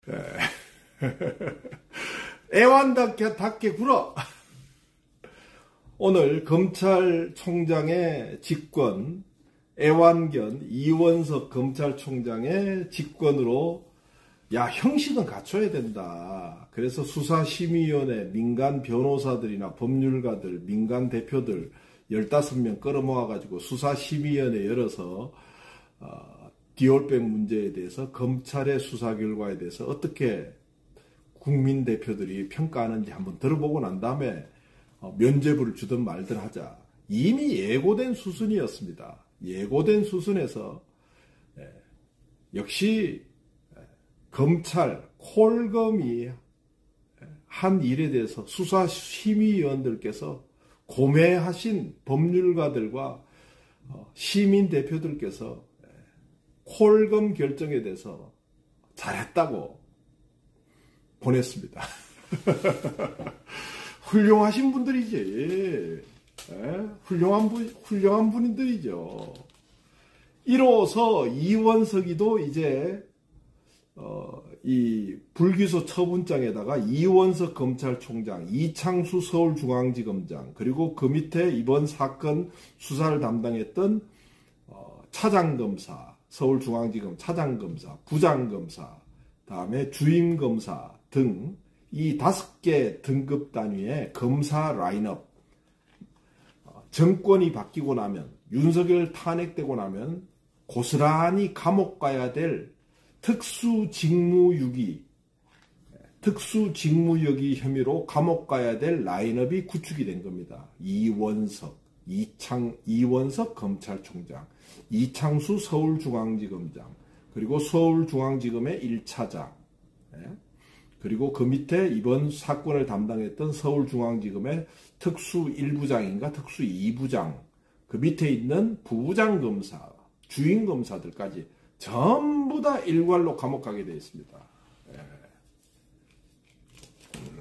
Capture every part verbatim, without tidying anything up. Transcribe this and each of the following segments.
애완답게 굴어. 오늘 검찰총장의 직권, 애완견 이원석 검찰총장의 직권으로 야, 형식은 갖춰야 된다. 그래서 수사심의위원회 민간 변호사들이나 법률가들, 민간 대표들 열다섯 명 끌어모아가지고 수사심의위원회 열어서 어, 디올백 문제에 대해서 검찰의 수사 결과에 대해서 어떻게 국민 대표들이 평가하는지 한번 들어보고 난 다음에 어, 면죄부를 주든 말든 하자. 이미 예고된 수순이었습니다. 예고된 수순에서 예, 역시 예, 검찰 콜검이 한 일에 대해서 수사심의위원들께서 고매하신 법률가들과 어, 시민 대표들께서 예, 콜검 결정에 대해서 잘했다고 보냈습니다. 훌륭하신 분들이지. 예? 훌륭한 분, 훌륭한 분들이죠. 이로써 이원석이도 이제, 어, 이 불기소 처분장에다가 이원석 검찰총장, 이창수 서울중앙지검장, 그리고 그 밑에 이번 사건 수사를 담당했던, 어, 차장검사, 서울중앙지검 차장검사, 부장검사, 다음에 주임검사 등 이 다섯 개 등급 단위의 검사 라인업, 정권이 바뀌고 나면, 윤석열 탄핵되고 나면 고스란히 감옥 가야 될 특수직무유기, 특수직무유기 혐의로 감옥 가야 될 라인업이 구축이 된 겁니다. 이원석, 이창, 이원석 검찰총장, 이창수 서울중앙지검장, 그리고 서울중앙지검의 일 차장, 그리고 그 밑에 이번 사건을 담당했던 서울중앙지검의 특수 일 부장인가 특수 이 부장, 그 밑에 있는 부부장검사, 주임검사들까지 전부 다 일괄로 감옥 가게 되어 있습니다. 예. 음.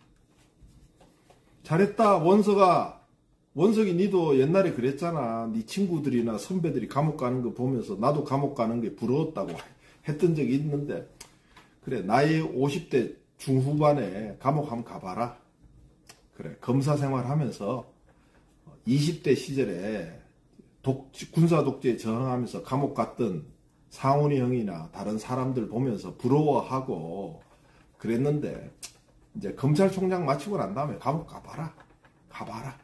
잘했다 원석아. 원석이 니도 옛날에 그랬잖아. 니 친구들이나 선배들이 감옥 가는 거 보면서 나도 감옥 가는 게 부러웠다고 했던 적이 있는데, 그래, 나이 오십 대 중후반에 감옥 한번 가봐라. 그래, 검사 생활하면서 이십 대 시절에 독, 군사 독재에 저항하면서 감옥 갔던 상훈이 형이나 다른 사람들 보면서 부러워하고 그랬는데, 이제 검찰총장 마치고 난 다음에 감옥 가봐라. 가봐라.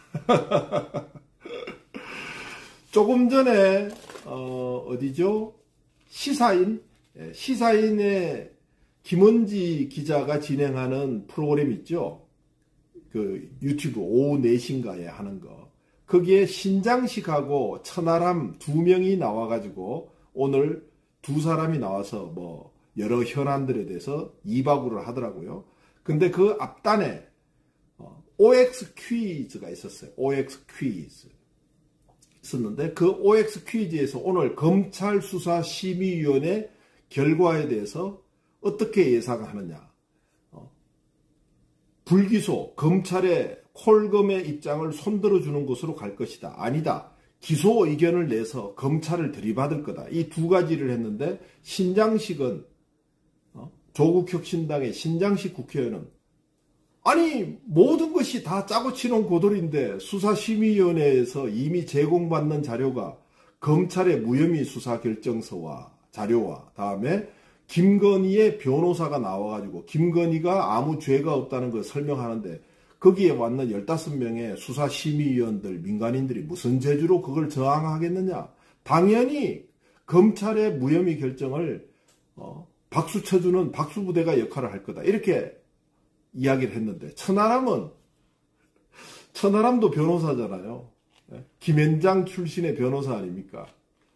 조금 전에 어, 어디죠? 시사인? 시사인의 김은지 기자가 진행하는 프로그램 있죠? 그 유튜브 오후 네 시인가에 하는 거. 거기에 신장식하고 천하람 두 명이 나와가지고 오늘 두 사람이 나와서 뭐 여러 현안들에 대해서 이바구를 하더라고요. 근데 그 앞단에 오엑스 퀴즈가 있었어요. 오엑스 퀴즈. 있었는데 그 오엑스 퀴즈에서 오늘 검찰수사심의위원회 결과에 대해서 어떻게 예상하느냐. 어, 불기소, 검찰의 콜검의 입장을 손들어주는 것으로 갈 것이다. 아니다. 기소 의견을 내서 검찰을 들이받을 거다. 이 두 가지를 했는데 신장식은 어, 조국혁신당의 신장식 국회의원은 아니 모든 것이 다 짜고 치는 고돌인데 수사심의위원회에서 이미 제공받는 자료가 검찰의 무혐의 수사 결정서와 자료와 다음에 김건희의 변호사가 나와가지고 김건희가 아무 죄가 없다는 걸 설명하는데 거기에 왔는 열다섯 명의 수사심의위원들, 민간인들이 무슨 재주로 그걸 저항하겠느냐. 당연히 검찰의 무혐의 결정을 어, 박수 쳐주는 박수부대가 역할을 할 거다. 이렇게 이야기를 했는데 천하람은 천하람도 변호사잖아요. 김현장 출신의 변호사 아닙니까?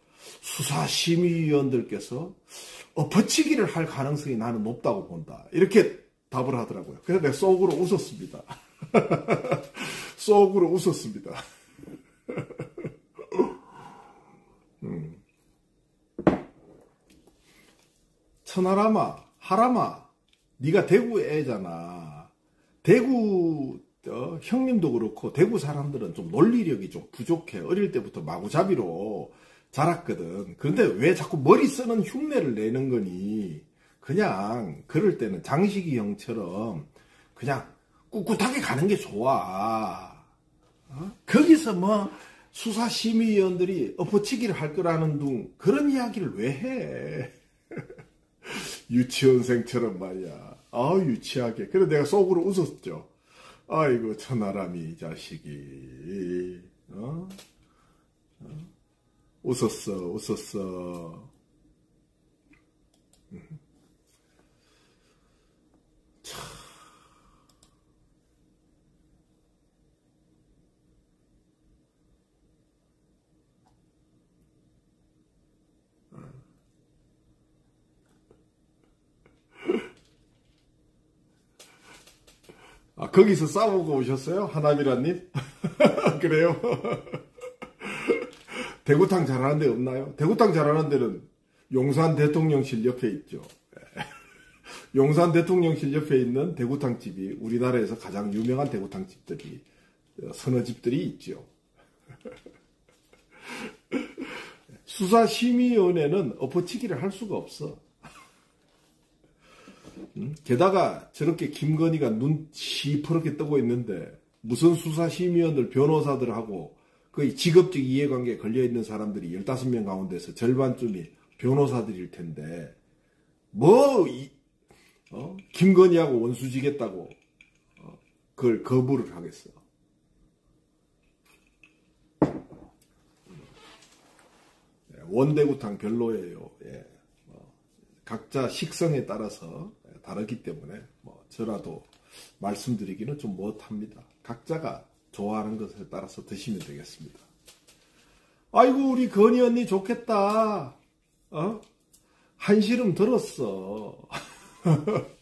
수사심의위원들께서 엎어치기를 할 가능성이 나는 높다고 본다. 이렇게 답을 하더라고요. 그래서 내가 속으로 웃었습니다. 속으로 웃었습니다. 음. 천하람아, 하람아, 네가 대구 애잖아. 대구 어, 형님도 그렇고 대구 사람들은 좀 논리력이 좀 부족해. 어릴 때부터 마구잡이로 자랐거든. 그런데 왜 자꾸 머리 쓰는 흉내를 내는 거니? 그냥 그럴 때는 장식이 형처럼 그냥 꿋꿋하게 가는 게 좋아. 어? 거기서 뭐 수사심의위원들이 엎어치기를 할 거라는 둥 그런 이야기를 왜 해? 유치원생처럼 말이야. 아 유치하게. 그래 내가 속으로 웃었죠. 아이고 천하람이 이 자식이 어? 어? 웃었어 웃었어. 음. 참. 아, 거기서 싸우고 오셨어요? 하나미라님? 그래요? 대구탕 잘하는 데 없나요? 대구탕 잘하는 데는 용산 대통령실 옆에 있죠. 용산 대통령실 옆에 있는 대구탕 집이 우리나라에서 가장 유명한 대구탕 집들이 서너 집들이 있죠. 수사심의위원회는 엎어치기를 할 수가 없어. 게다가 저렇게 김건희가 눈 시퍼렇게 뜨고 있는데 무슨 수사심의원들 변호사들하고 거의 직업적 이해관계에 걸려있는 사람들이 열다섯 명 가운데서 절반쯤이 변호사들일 텐데 뭐 이, 어? 김건희하고 원수지겠다고 어? 그걸 거부를 하겠어. 원대구탕 별로예요. 예. 어, 각자 식성에 따라서 다르기 때문에 뭐 저라도 말씀드리기는 좀 못합니다. 각자가 좋아하는 것에 따라서 드시면 되겠습니다. 아이고 우리 건희 언니 좋겠다. 어? 한시름 들었어.